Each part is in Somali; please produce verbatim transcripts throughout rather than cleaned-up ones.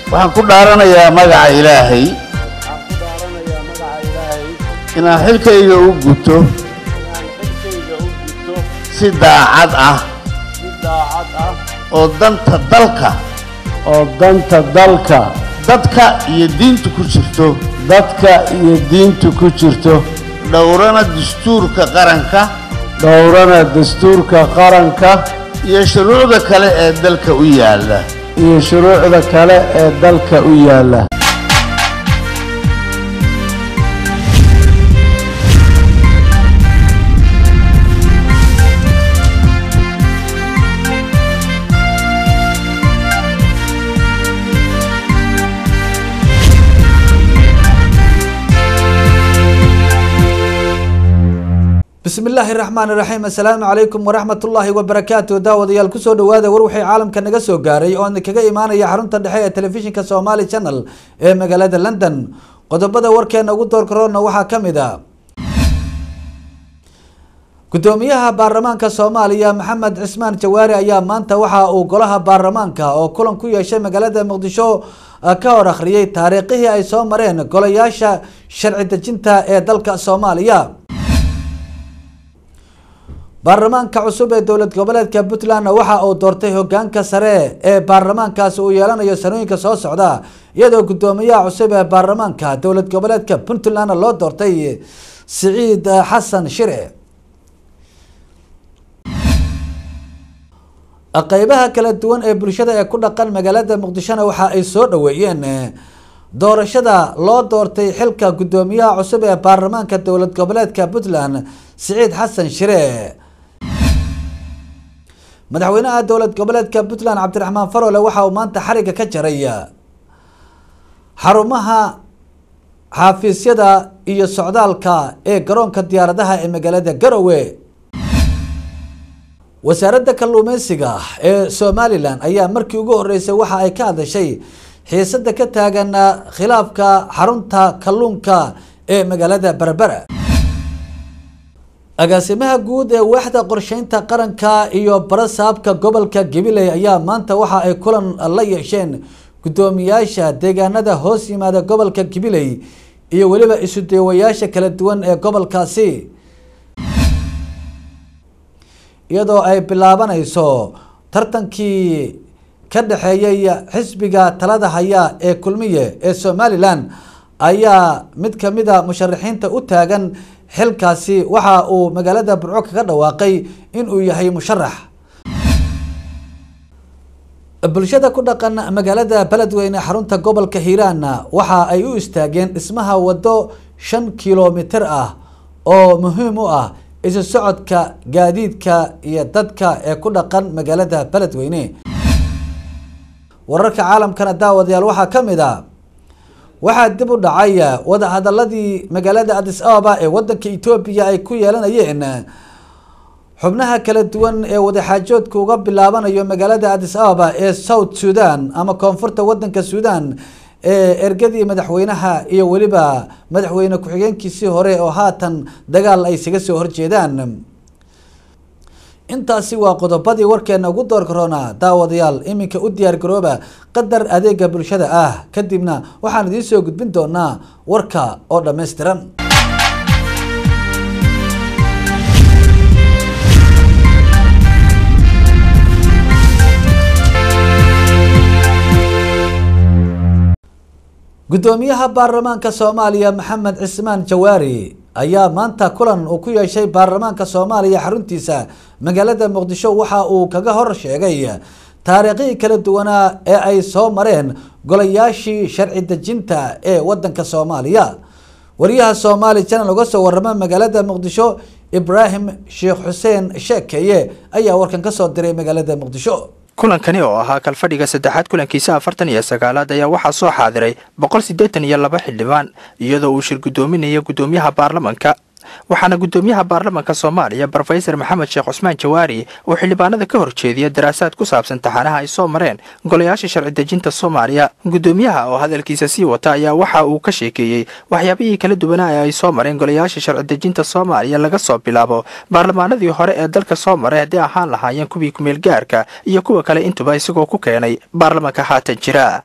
waxaan ku dhaaranayaa magaca Ilaahay waxaan ku dhaaranayaa magaca Ilaahay inaan xilkayga u guto inaan xilkayga u guto si daacad ah si daacad ah oo danta dalka oo danta dalka dadka iyo diinta ku jirto dadka iyo diinta ku jirto dhowrana dastuurka qaranka dhowrana dastuurka qaranka iyo shuruucda kale ee dalka u yaala iyo shuruucda kale ee dalka u yaala بسم الله الرحمن الرحيم السلام عليكم ورحمة الله وبركاته داود يال كسو دواده وروحي عالم كان نغا سو غاري oo kaga iimaanaya xarunta dhexe ee telefishinka Somali Channel ee magaalada London qodobada warkeena ugu door korona waxa kamid ah gudoomiyaha baarlamaanka Soomaaliya Maxamed Cismaan Jawaari ayaa maanta waxa uu golaha baarlamaanka oo kulan ku yeeshay magaalada Muqdisho ka hor akhriyay taariikhii ay soo mareen golayaasha sharci dejinta ee dalka Soomaaliya baarlamaanka cusub ee dowlad goboleedka Puntland waxa uu doortay hoggaanka sare ee baarlamaankaas uu yeelanayo sanooyinka soo socda iyadoo gudoomiyaha cusub ee baarlamaanka dowlad goboleedka Puntland loo doortay Saciid Xasan Shire qaybaha kala duwan ee bulshada ee ku dhaqan magaalada Muqdisho waxa ay soo dhaweeyeen doorashada loo doortay xilka gudoomiyaha cusub ee baarlamaanka dowlad goboleedka Puntland Saciid Xasan Shire madaxweynaha dowlad goboleedka Puntland Cabdiraxmaan Faroole waxa uu maanta xariga ka jaray xarumaha xafiisyada iyo socdaalka ee garoonka diyaaradaha ee magaalada Garowe wasaaradda kalluumeysiga ee Somaliland ayaa markii ugu horeysay waxa ay ka hadashay xiisada ka taagan khilaafka xarunta kalluunka ee magaalada Berbera agaasimaha guud ee waaxda qorsheynta qaranka iyo barasaabka gobolka Gabiley ayaa maanta waxa ay kulan la yeesheen gudoomiyaasha deegaanada hoos yimaada gobolka Gabiley iyo waliba isu deewayaasha kala duwan ee gobolkaasi iyadoo ay bilaabanayso tartankii ka dhaxeeyay xisbiga talada haya ee kulmiye ee Somaliland ayaa mid kamid ah musharaxiinta u taagan xilkaasi waxa uu magaalada Burco kaga dhawaaqay in uu yahay musharax bulshada ku dhaqan magaalada Beledweyne xarunta gobolka Hiiraan waxa ay u istaageen dhismaha wado shan kiiloomitir ah oo muhiim u ah isu socodka gaadiidka iyo dadka ee ku dhaqan magaalada Beledweyne wararka caalamkana daawadayaal waxa kamid ah waxa dib u dhacay wada hadaladii magaalada Addis Ababa ee wadanka Ethiopia ay ku yeelanayeen xubnaha kala duwan ee wada xaajoodka uga bilaabanayo magaalada Addis Ababa ee South Sudan ama koonfurta wadanka Sudan ee ergadii madaxweynaha iyo waliba madaxweyne ku-xigeenkiisii hore oo haatan dagaal ay isaga soo horjeedaan intaasi waa qodobadii warkeena ugu door korona daawadayaal iminka u diyaar garooba qadar adeega bulshada ah kadibna waxaan idin soo gudbin doonaa warka oo dhameystiran gudoomiyaha baarlamaanka Soomaaliya Maxamed Cismaan Jawaari ayaa maanta kulan uu ku yeeshay baarlamaanka Soomaaliya xaruntiisa magaalada Muqdisho waxa uu kaga hor sheegay taariikhii kala duwan ee ay soo mareen golayaashii sharci dejinta ee wadanka Soomaaliya wariyaha Somali Channel uga soo warama magaalada Muqdisho Ibrahim Sheekh Xuseen Sheekeye ayaa warkan ka soo diray magaalada Muqdisho kulankani oo ahaa kalfadhiga saddexaad kulankiisa afartan iyo sagaalaad ayaa waxaa soo xaadiray boqol siddeetan iyo laba xildhibaan iyadoo uu shir gudoominaya gudoomiyaha baarlamaanka waxaana gudoomiyaha baarlamaanka Soomaaliya Professor Maxamed Sheekh Cusmaan Jawaari oo xildhibaanada ka horjeediyay daraasaad ku saabsan taxanaha ay soo mareen golayaasha sharci dejinta Soomaaliya gudoomiyaha oo hadalkiisa sii wata ayaa waxa uu ka sheekeeyay waxyaabihii kala duwan ee ay soo mareen golayaasha sharci dejinta Soomaaliya laga soo bilaabo baarlamaanadii hore ee dalka soo maray hadii ahaan lahaayeen kuwii ku meel gaarka iyo kuwa kale intuba isagoo ku keenay baarlamaanka haatan jira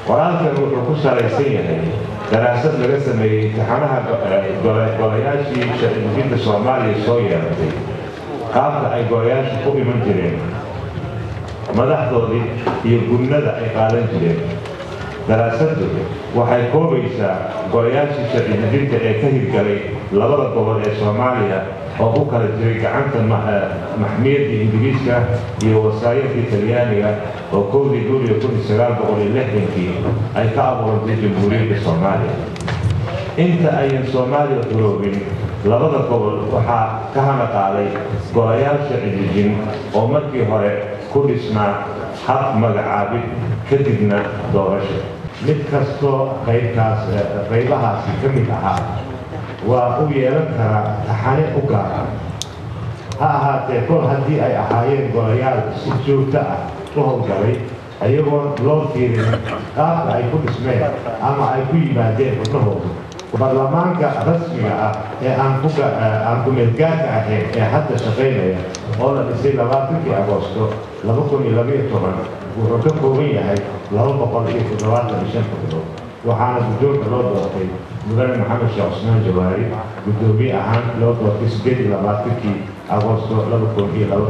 qoraalkan wuxuu ku salaysan yahay daraasad laga sameeyey imtixaanaha golayaashii sharci-dejinta Soomaaliya soo yeelatay qaabka ay golayaashu ku iman jireen madaxdoodii iyo gudnada ay qaadan jireen. daraasaddu waxay koobaysaa golayaashii sharci-dejinta ee ka hirgalay labada gobol ee Soomaaliya oo ku kala jiray gacanta maxmiyadda Ingiriiska iyo wasaayadda Talyaaniga oo kowdii Luulyo kun iyo sagaal boqol iyo lixdankii ay ka abuurantay Jamhuuriyadda Soomaaliya. inta aynan Soomaaliya xuroobin labada gobol waxaa ka hana qaaday golayaal sharci-dejin oo markii hore ku dhisnaa hab magacaabid kadibna doorasho. mid kastoo qaybkaas qaybahaasi ka mid ahaa waa u yeelan karaa taxane u gaar ah. ha ahaatee kol haddii ay ahaayeen golayaal si joogto ah u howlgalay ayagoon loo fiirin qaabka ay ku dhismeen ama ay ku yimaadeen xubnahooda. baarlamaanka rasmiga ah ee aan ku meelgaarka ahayn ee hadda shaqaynaya oo la dhisay labaatankii Agoosto laba kun iyo laba iyo toban wuxuu ka kooban yahay laba boqol iyo toddobaatan iyo shan xubnood. waxaana guddoonka loo doortay mudane Maxamed Sheekh Cusmaan Jawaari guddoomiye ahaan loo doortay sideed iyo labaatankii Agoosto laba kun iyo laba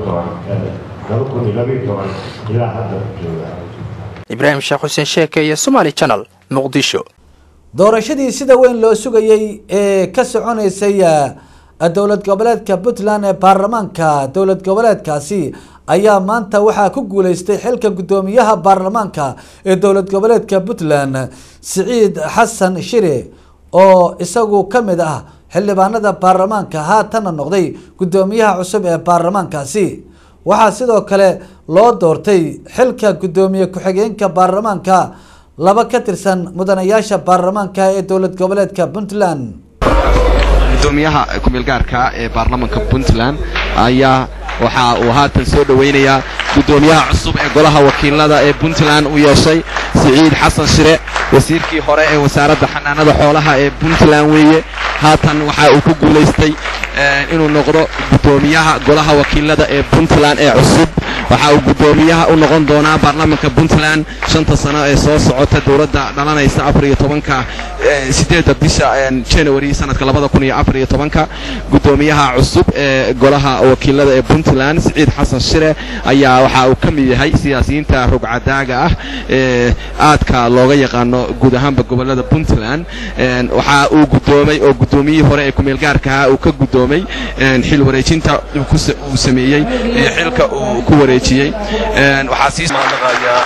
iyo toban ilaa hadda jooga. Ibraahim Sheekh Xuseen Sheeke iyo Somali Channel Muqdisho. doorashadii sida weyn loo sugayay ee ka soconaysay dowlad goboleedka Puntland ee baarlamaanka dowlad goboleedkaasi ayaa maanta waxaa ku guuleystay xilka gudoomiyaha baarlamaanka ee dowlad goboleedka Puntland Siciid Xasan Shire oo isagu kamid ah xildhibaanada baarlamaanka haatan noqday gudoomiyaha cusub ee baarlamaankaasi. waxaa sidoo kale loo doortay xilka gudoomiye ku-xigeenka baarlamaanka laba ka tirsan mudanayaasha baarlamaanka ee dowlad goboleedka Puntland. gudoomiyaha ku-meelgaarka ee baarlamaanka Puntland ayaa waxa uu haatan soo dhaweynayaa gudoomiyaha cusub ee golaha wakiilada ee Puntland u yeeshay Siciid Xasan Shire wasiirkii hore ee wasaaradda xanaanada xoolaha ee Puntland weeye. haatan waxa uu ku guuleystay inuu noqdo gudoomiyaha golaha wakiilada ee Puntland ee cusub. waxa uu gudoomiyaha u noqon doonaa baarlamaanka Puntland shanta sano ee soo socota dowladda dhalanaysa afar iyo tobanka sideedda bisha January sanadka laba kun iyo afar iyo tobanka. gudoomiyaha cusub ee golaha wakiilada ee Puntland Siciid Xasan Shire ayaa waxa uu ka mid yahay siyaasiyiinta rugcadaaga ah ee aadka looga yaqaano guud ahaanba gobolada Puntland. waxa uu gudoomay oo gudoomiyihii hore ee ku-meelgaarka uu ka gudoomay xil wareejinta uu sameeyay iyo xilka uu ku wareejiyay. waxaa sii mahadnaqayaa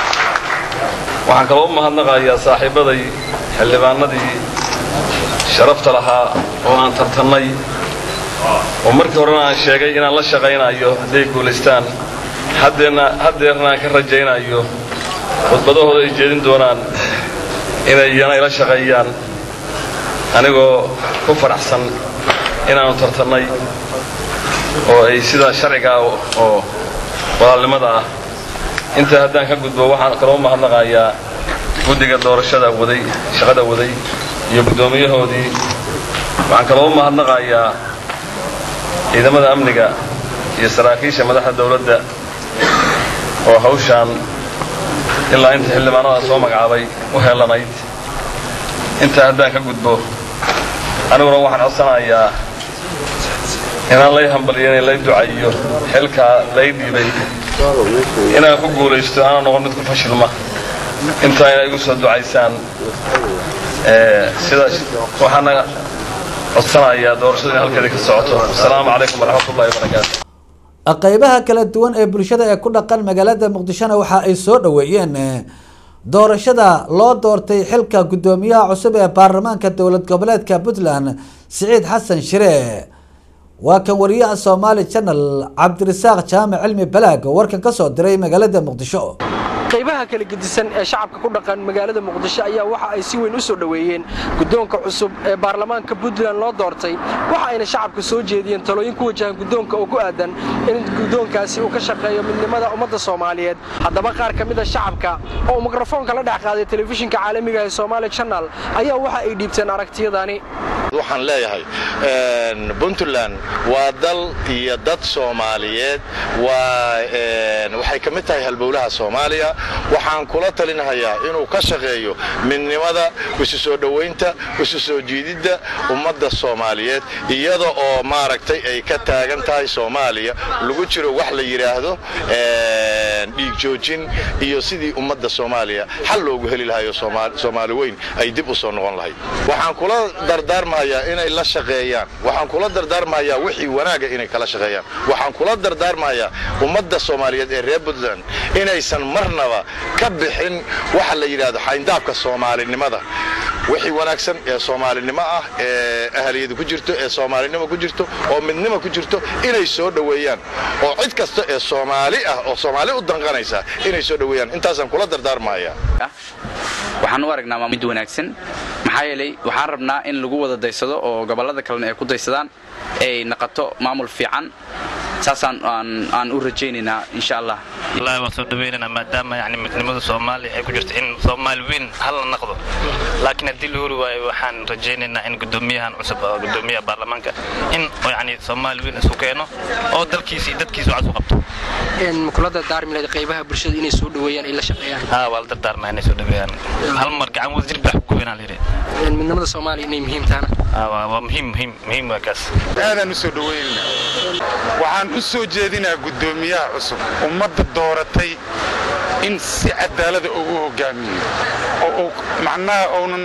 waxaan kaloo u mahadnaqayaa saaxiibaday xildhibaanadii sharafta lahaa oo aan tartannay oo markii horena aan sheegay inaan la shaqaynayo hadday guulaystaan haddeena haddeerna aan ka rajaynayo khudbadahooda ay jeedin doonaan inay iyana ila shaqeeyaan anigoo ku faraxsan inaanu tartannay oo ay sida sharciga oo walaalnimada ah. inta haddaan ka gudbo waxaan kaloo mahadnaqayaa guddiga doorashada waday shaqada waday iyo gudoomiyahoodii. waxaan kaloo mahadnaqayaa ciidamada amniga iyo saraakiisha madaxda dawladda oo hawshaan ilaa inta xildhibaanada soo magacaabay u helanayd. inta haddaan ka gudbo aniguna waxaan codsanayaa inaan lay hambaliyeen lay ducayo xilka lay dhiibay inaan ku guulaysto aan noqon mid ku fashilma. inta ay igu soo ducaysaan ee sida waxaan codsanayaa doorashada in halkeeda ka socoto. assalaamu calaykum waraxmatullaahi wabarakaatuh. qaybaha kala duwan ee bulshada ee ku dhaqan magaalada Muqdisho waxa ay soo dhaweeyeen doorashada loo doortay xilka gudoomiyaha cusub ee baarlamaanka dowlad goboleedka Puntland Siciid Xasan Shire. waa kan wariyaha Somali Channel Cabdirasaaq Jaamac Cilmi Balaag warkan ka soo diray magaalada Muqdisho. qaybaha kala gedisan ee shacabka ku dhaqan magaalada Muqdisho ayaa waxa ay si weyn u soo dhaweeyeen gudoonka cusub ee baarlamaanka Puntland loo doortay. waxa ayna shacabka soo jeediyeen talooyin ku wajahan gudoonka oo ku aadan in gudoonkaasi uu ka shaqeeyo midnimada ummadda Soomaaliyeed. haddaba qaar ka mid ah shacabka oo mikrofoonka la dhex qaaday telefishinka caalamiga ee Somali Channel ayaa waxa ay dhiibteen aragtiyadani. waxaan leeyahay Puntland waa dal iyo dad Soomaaliyeed waa waxay ka mid tahay halbowlaha Soomaaliya waxaan kula talinayaa inuu ka shaqeeyo midnimada isu soo dhaweynta isu soo jiidida ummadda Soomaaliyeed iyada oo maaragtay ay ka taagan tahay Soomaaliya lagu jiro wax la yiraahdo ee dhiig joojin iyo sidii ummadda Soomaaliya xal loogu heli lahayo Soomaali weyn ay dib u soo noqon lahayd waxaan kula dardaarmayaa inay la shaqeeyaan waxaan kula dardaarmayaa wixii wanaaga inay kala shaqeeyaan waxaan kula dardaarmayaa ummadda Soomaaliyeed ee reer Puntland inaysan marnaba ka bixin waxa la yiraahdo xayndaabka Soomaalinimada wixii wanaagsan ee Soomaalinimo ah ee ahliyada ku jirto ee Soomaalinimo ku jirto oo midnimo ku jirto inay soo dhaweeyaan oo cid kasta ee Soomaali ah oo Soomaali u danqanaysa inay soo dhaweeyaan intaasan kula dardaarmayaa waxaan u aragnaa mid wanaagsan maxaa yeelay waxaan rabnaa in lagu wada daysado oo gobolada kale ay ku daysadaan ay naqato maamul fiican saasaan aan aan u rajaynaynaa insha Allah wallahi waan soo dhaweynaa maadaama yani midnimada Soomaaliya ay ku jirto in Soomaali weyn hal la naqdo laakiin hadii la hori waayo waxaan rajaynaynaa in gudoomiyahan cusub oo gudoomiyaha baarlamaanka in yani Soomaali weyn isku keeno oo dalkiisa dadkiisa cusub qabto in mukulada daarmileed qaybaha bulshada inay soo dhaweeyaan ila shaqeeyaan ha wal dardaarmaa inay soo dhaweeyaan hal mar gacan wada jir baa ku weynaa leeyahay in midnimada Soomaaliya inay muhiim tahay ah waa muhiim muhiim muhiim waa kaas aadan u soo dhaweynaa waxaan u soo jeedinaa gudoomiyaha cusub ummadda dooratay in si cadaalad ah ugu hogaamiyo oo macnaha oonan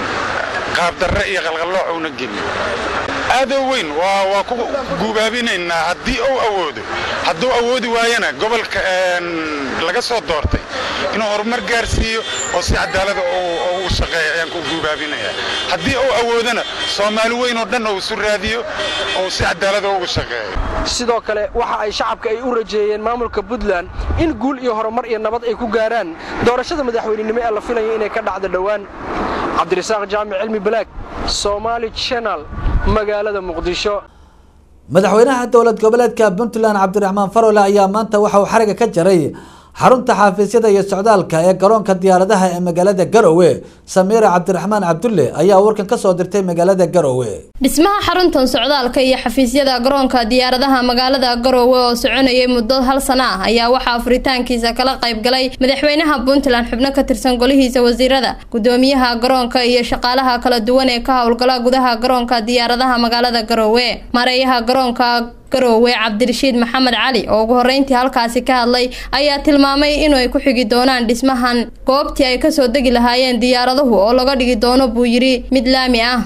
qaab darre iyo qalqalooc una gelin aado weyn waa waa ku guubaabinaynaa haddii uu awoodo hadduu awoodi waayana gobolka laga soo doortay inuu horumar gaarsiiyo oo si cadaalad ah u shaqeeyo ayaan ku guubaabinayaa haddii uu awoodana Soomaali weyn oo dhan uu isu raadiyo oo si cadaalad ah ugu shaqeeyo sidoo kale waxa ay shacabka ay u rajeeyeen maamulka Puntland in guul iyo horumar iyo nabad ay ku gaaraan doorashada madaxweynenimo ee la filayo inay ka dhacdo dhawaan Cabdirasaaq Jaamic Cilmi Black Somali Channel magaalada Muqdisho madaxweynaha dowlad goboleedka Puntland Cabdiraxmaan Faroole ayaa maanta waxa uu xariga ka jaray xarunta xafiisyada iyo socdaalka ee garoonka diyaaradaha ee magaalada Garowe Sameera Cabdiraxmaan Cabdulle ayaa warkan ka soo dirtay magaalada Garowe dhismaha xaruntan socdaalka iyo xafiisyada garoonka diyaaradaha magaalada Garowe oo soconayay muddo hal sano ah ayaa waxa afritaankiisa kala qayb galay madaxweynaha Puntland xubno ka tirsan golihiisa wasiirada gudoomiyaha garoonka iyo shaqaalaha kala duwan ee ka howlgala gudaha garoonka diyaaradaha magaalada Garowe mareeyaha garoonka Garowe Cabdirashiid Maxamed Cali oo ugu horeyntii halkaasi ka hadlay ayaa tilmaamay inuu ay ku xigi doonaan dhismahan goobtii ay ka soo degi lahaayeen diyaaradahu oo laga dhigi doono buu yiri mid laami ah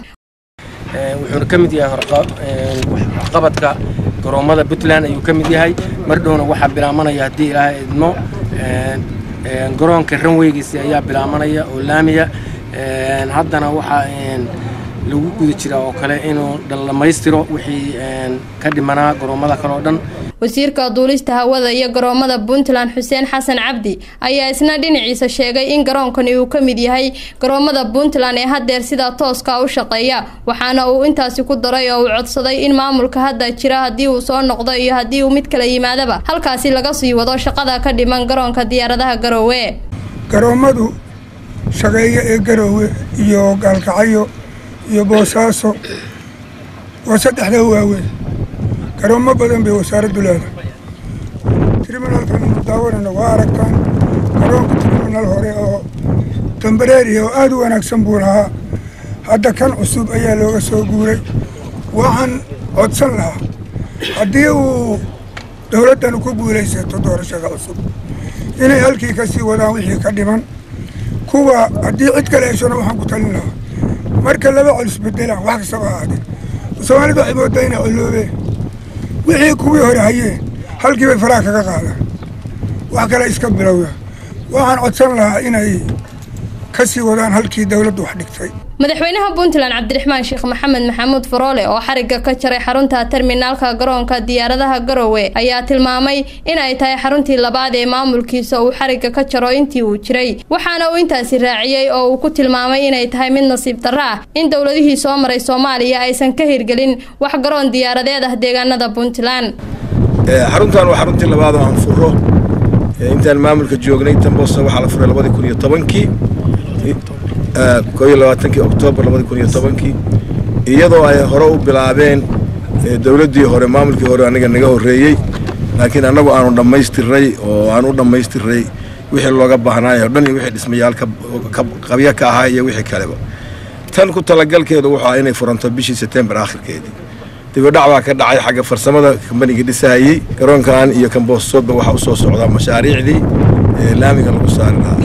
ee wuxuu ka mid yahay qabadka garoomada Puntland ayuu ka mid yahay mardhoona waxa bilaamanaya hadii Ilaahay idmo ee garoonka runwaygiisa ayaa bilaamanaya oo laamiya ee haddana waxa lagu guda jira oo kale inuu dhamaystiro wixii ka dhimanaa garoomada kale oo dhan wasiirka duulista hawada iyo garoomada Puntland Xuseen Xasan Cabdi ayaa isna dhinaciisa sheegay in garoonkani uu ka mid yahay garoomada Puntland ee hadeer sida tooska u shaqeeya waxaana uu intaasi ku daray oo uu codsaday in maamulka hadda jira hadii uu soo noqdo iyo hadii uu mid kale yimaadaba halkaasi laga sii wado shaqada ka dhiman garoonka diyaaradaha Garowe garoomadu shaqeeya ee Garowe iyo Gaalkacyo iyo Boosaaso wasaddexda waaweyn garoomo badan bay wasaaraddu leedahay terminalkan daawarana waa aragtaan garoonka terminal hore oo tambareeri oo aad u wanaagsan buu lahaa hadda kan cusub ayaa looga soo guuray waxaan codsan lahaa haddii uu dowladdan ku guulaysato doorashada cusub inay halkii ka sii wadaan wixii ka dhiman kuwa haddii cid kale heshona waxaan ku talin lahaa marka laba cul isbedelaan wax kastaba ahaadee Soomaalidu waxay moodaa inay coloobeen wixii kuwii hore hayeen halkii bay faraha kaga qaadaan wax kale iska bilowda waxaan codsan lahaa inay ka sii wadaan halkii dowladdu wax dhigtay madaxweynaha Puntland Cabdiraxmaan Sheekh Maxamed Maxamuud Faroole oo xariga ka jaray xarunta terminalka garoonka diyaaradaha Garowe ayaa tilmaamay in ay tahay xaruntii labaad ee maamulkiisa uu xariga ka jaro intii uu jiray waxaana uu intaasi raaciyay oo uu ku tilmaamay inay tahay mid nasiib darro ah in dawladihii soo maray Soomaaliya aysan ka hirgelin wax garoon diyaaradeed ah deegaanada Puntland ee xaruntan waa xaruntii labaad oo aan furo intaan maamulka joognay Tamboosa waxa la furay laba kun iyo tobankii koob iyo labaatankii Oktoobar laba kun iyo tobankii iyadoo ay hore u bilaabeen dawladdii hore maamulkii hore aniga naga horeeyay laakiin annagu aanu dhammaystiray oo aan u dhammaystiray wixii looga baahnaayo dhan iyo wixii dhismayaal ka qabya ka ahaa iyo wixii kaleba tan ku talagalkeedu waxa inay furanto bishii September aakhirkeedii dibadhac baa ka dhacay xagga farsamada kambaniga dhisayay garoonkan iyo Kamboosooba waxa u soo socda mashaariicdii laamiga lagu saari lahaa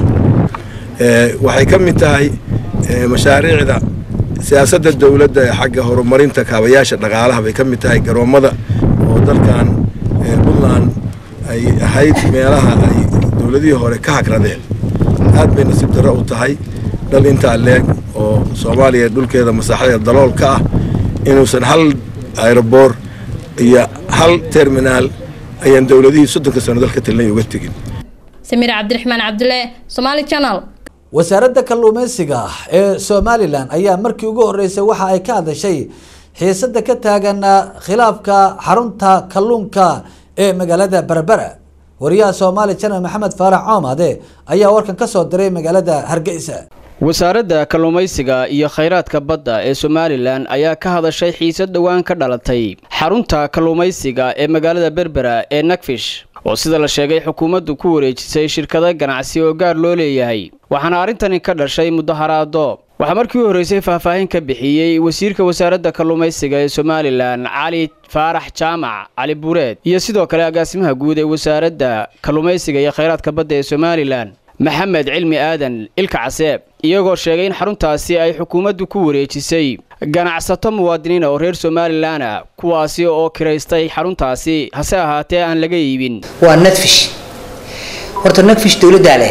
ee waxay ka mid tahay mashaariicda siyaasadda dawladda ee xagga horumarinta kaabayaasha dhaqaalaha bay ka mid tahay garoomada oo dalkan Puntland ay ahayd meelaha ay dawladihii hore ka hagradeen aad bay nasiib darro u tahay dal inta leeg oo Soomaaliya dhulkeeda masaaxada dalool ka ah inuusan hal aeroboor iyo hal terminal ayaan dawladihii soddonka sano dalka talnay uga tegin Samir Cabdiraxmaan Cabdulle Somali Channel wasaaradda kalluumeysiga ee Somaliland ayaa markii ugu horeysay waxa ay ka hadashay xiisada ka taagan khilaafka xarunta kalluunka ee magaalada Berbera wariyaha Somali Channel Maxamed Faarax Coomade ayaa warkan ka soo diray magaalada Hargeysa wasaaradda kalluumeysiga iyo kheyraadka badda ee Somaliland ayaa ka hadashay xiisad dhawaan ka dhalatay xarunta kalluumeysiga ee magaalada Berbera ee Nakfish oo sida la sheegay xukuumaddu ku wareejisay shirkado ganacsi oo gaar loo leeyahay waxaana arintani ka dhashay mudaharaado waxa markii uu horeysay faahfaahin ka bixiyay wasiirka wasaaradda kalluumeysiga ee Somaliland Cali Faarax Jaamac Cali Buureed iyo sidoo kale agaasimaha guud ee wasaaradda kalluumeysiga iyo kheyraadka badda ee Somaliland Maxamed Cilmi Aadan Ilka Caseeb iyagoo sheegay in xaruntaasi ay xukuumaddu ku wareejisay ganacsato muwaadiniin oo reer Somaliland ah kuwaasi oo kireystay xaruntaasi hase ahaatee aan laga iibin waa Nakfish horta Nakfish dawladda leh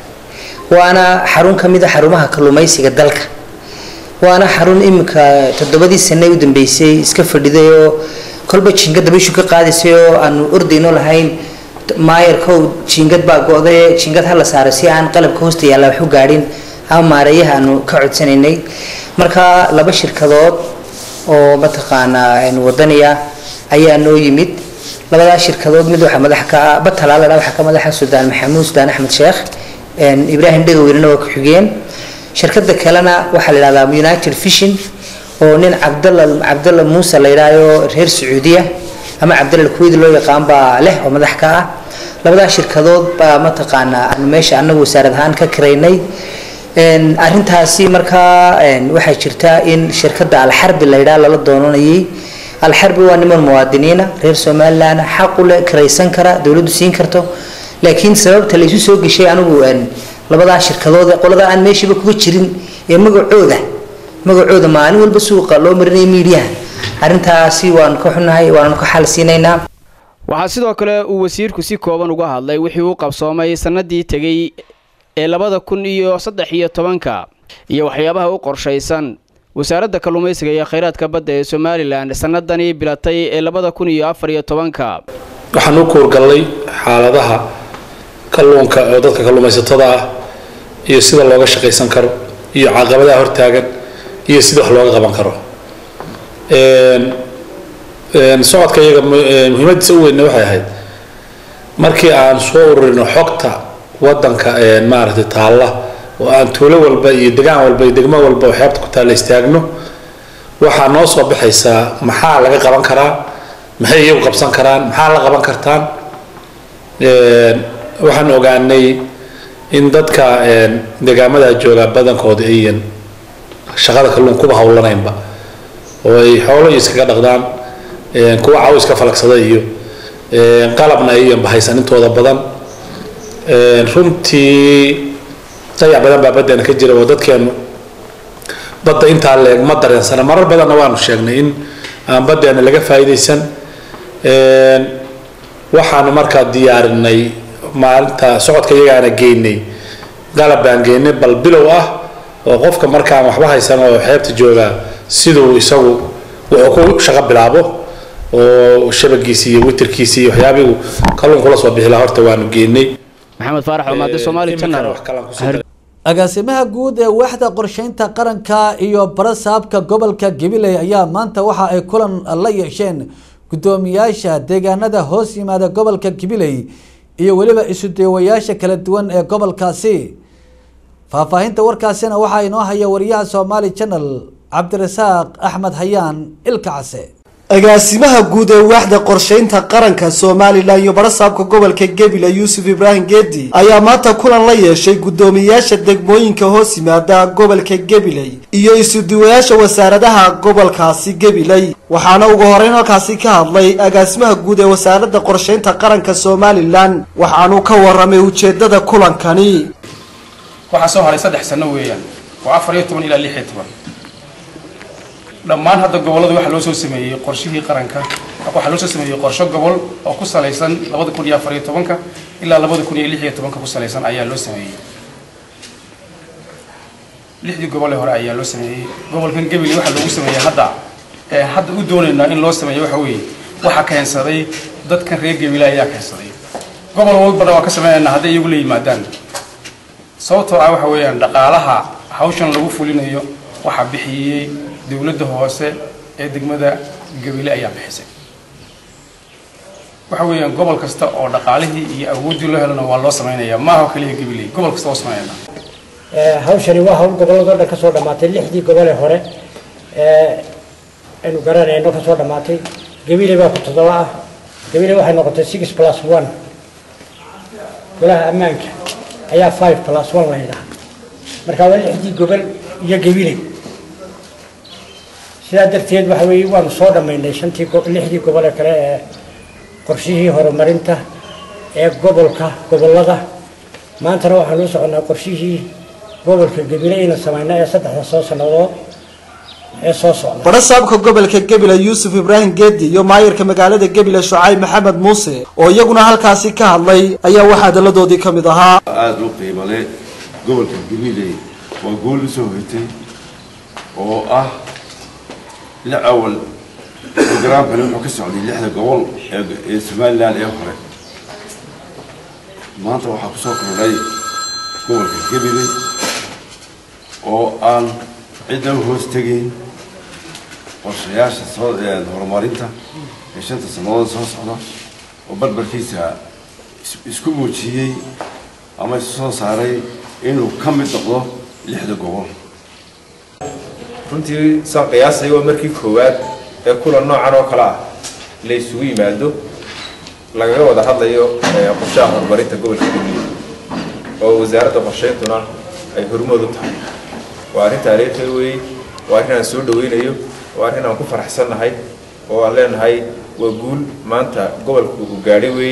waana xarun kamid ah xarumaha kalluumeysiga dalka waana xarun imika toddobadii sano u dambeysay iska fadhiday oo kolba jingada bishu ka qaadisay oo aan ordayno lahayn maayarkow jingad baa go'day jingad hal la saaray si aan qalabka hoosta yaala wax u gaadhin ama maareeyaha aanu ka codsanaynay marka laba shirkadood oo mataqaana aan wadaniya ayaa noo yimid labada shirkadood mid waxa madax ka Batalaala waxa ka madaxa Suudaan Maxamuud Suudaan Axmed Sheekh een Ibrahim Dhagawirna oo ku xigeen shirkadda kalena waxa la yiraahdaa United Fishing oo nin Cabdalla Cabdalla Muuse la yiraahdo reer Sacuudiya ama Cabdalla Kuwait loo yaqaan baa leh oo madax ka ah labada shirkadood baa mataqaana aan meesha anagu wasaarad ahaan ka kireynay een arintaasi marka een waxa jirta in shirkadda Al Harbi la yiraahdo la doonanayay Al Harbi waa niman muwaadiniina reer Somaliland xaq u leh kireysan kara dawladdu siin karto laakiin sababta la isu soo gashay anigu een labada shirkadood qolada aan meeshiba kuga jirin ee magacooda magacooda maalin walba suuqa loo marinay media arintaasi waan ka xunahay waan ka xal siinaynaa waxa sidoo kale uu wasiirku si kooban uga hadlay wixii uu qabsoomay sanadii tagay ee labada kun iyo saddex iyo tobanka iyo waxyaabaha u qorshaysan wasaaradda kalluumeysiga iyo kheyraadka badda ee Somaliland sanadani bilatay ee labada kun iyo afar iyo tobanka waxaan u koorgalay xaaladaha kalluunka oo dadka kalluumeysatada ah iyo sida looga shaqeysan karo iyo caqabadaha hortaagan iyo sida wax looga qaban karo een een socodka iyaga muhiimadiisa u weyn waxay ahayd markii aan soo ururino xogta wadanka ee maaragtay taalla oo aan tuulo walba iyo deegaan walba iyo degmo walba oo xeebta ku taala istaagno waxa noo soo baxaysaa maxaa laga qaban karaa maxay iyagu qabsan karaan maxaa la qaban kartaan een waxaan ogaanay in dadka een deegaamada jooga badankooda ayyan shaqada kalluun kuba hawlanaynba oo ay xoolo iskaga dhaqdaan een kuwa caaw iska falagsada iyo een qalabna ayyan bahaysan intooda badan een runtii dayac badan baa badan ka jira oo dadkeenu badda inta leeg ma dareensana marar badanna waanu sheegnay in aan badeena laga faa'iideysan een waxaan markaa diyaarinay maalinta socodka iyagaana geynay qalab baan geynay bal bilow ah oo qofka markaan waxba haysan oo xeebta jooga sidoo isagu wuxuu ku shaqo bilaabo oo shabagiisa iyo witirkiisa iyo waxyaabigu kalluun kula soo bixi lahaa horta waanu geynay Maxamed Faarax Coomade Somali Channel agaasimaha guud ee waaxda qorsheynta qaranka iyo barasaabka gobolka Gabiley ayaa maanta waxa ay kulan la yeesheen gudoomiyaasha deegaanada hoos yimaada gobolka Gabiley iyo waliba isu deewayaasha kala duwan ee gobolkaasi faahfaahinta warkaasina waxa inoo haya wariyaha Somali Channel Cabdirasaaq Axmed Hayaan Ilka Case agaasimaha guud ee waaxda qorsheynta qaranka Soomaaliland iyo barasaabka gobolka Gabiley Yuusuf Ibrahim Geedi ayaa maanta kulan la yeeshay gudoomiyaasha degmooyinka hoos yimaada gobolka Gabiley iyo isuduwayaasha wasaaradaha gobolkaasi Gabiley waxaana ugu horeyn halkaasi ka hadlay agaasimaha guud ee wasaaradda qorsheynta qaranka Soomaaliland waxaanu ka waramay ujeedada kulankani waxa soo haray saddex sano weeyaan waa afar iyo toban ilaa lix iyo toban dhammaan hadda gobolada waxa loo soo sameeyay qorshihii qaranka waxa loo soo sameeyay qorshe gobol oo ku saleysan laba kun iyo afar iyo toban ilaa laba kun iyo lix iyo toban ku saleysan ayaa loo sameeyay lixdii gobol ee hore ayaa loo sameeyay gobolkan Gabiley waxa lagu sameeyay hadda ee hadda u doonaynaa in loo sameeyo waxa weeye waxa keensaday dadka reer Gabiley ayaa keensaday gobol walba waa ka sameeyana hadda iyagu la yimaadaan sababtoo ah waxa weeyaan dhaqaalaha hawshan lagu fulinayo waxa bixiyay dawladda hoose ee degmada Gabiley ayaa bixisay waxa weeyaan gobol kasta oo dhaqaalihii iyo awoodii loo helana waa loo sameeyaa ma aha kaliya Gabiley gobol kasta oo sameeyana ee hawshani waa hawl gobolada dhan ka soo dhamaatay lixdii gobol ee hore ee anu garanayno ka soo dhamaatay Gabiley baa ku todoba ah Gabiley waxay noqotay six plus one golaha ammaanka ayaa five plus one la yiraahdo marka waa lixdii gobol iyo Gabiley sidaa darteed waxa weeye waanu soo dhamaynay shantii lixdii gobol ee kale ee qorshihii horumarinta ee gobolka gobolada maanta waxaan u soconaa qorshihii gobolka Gabiley in sameeyna ee saddexda soo sanadood ee soo socda barasaabka gobolka Gabiley Yuusuf Ibrahim Geedi iyo maayirka magaalada Gabiley Shucayb Maxamed Muuse oo iyaguna halkaasi ka hadlay ayaa waxa daladoodii kamid ahaa aad u qiimo leh gobolka Gabiley waa gool soo hoytay oo ah la awal program kale wuxuu ka socday lixda gobol ee Soomaaliland ee hore maanta waxa ku soo kordhay gobolka Gabiley oo aan cid aan hoos tagin qorshayaasha soo horumarinta ee shanta sanadood soo socda oo barbarkiisa isku muujiyay ama soo saaray inuu ka mid noqdo lixda gobol runtii soo qiyaasay waa markii koowaad ee kulan noocan oo kala ah la isugu yimaado laga wada hadlayo qorshaha horumarinta gobolka Gabiley oo wasaaradda qorsheyntuna ay hormuud u tahay waa arrin taariikhi weey waa arrin aan soo dhaweynayo waa arrin aan ku faraxsanahay oo aan leenahay waa guul maanta gobolku uu gaadhay weey